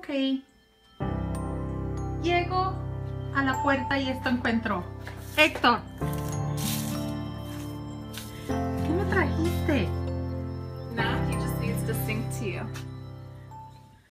Ok. Llego a la puerta y esto encuentro. Héctor, ¿qué me trajiste? Nah, he just needs to sing to you.